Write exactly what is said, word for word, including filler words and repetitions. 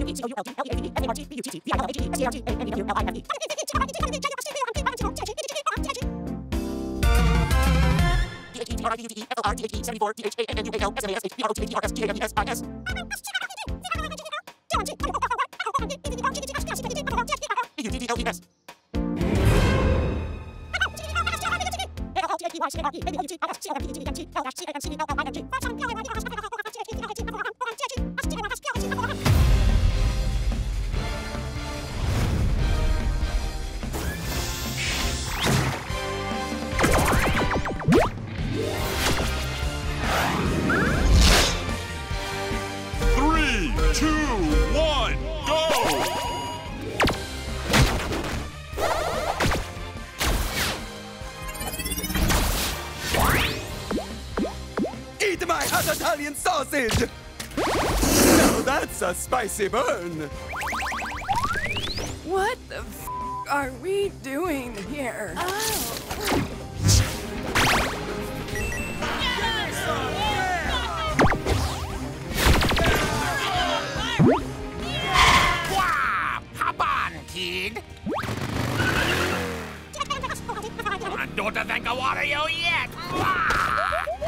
Three, two, one, go! Eat my hot Italian sausage! Now that's a spicy burn! What the f are we doing here? Oh. Wow! Hop on, kid! I don't think I water you yet! Wow!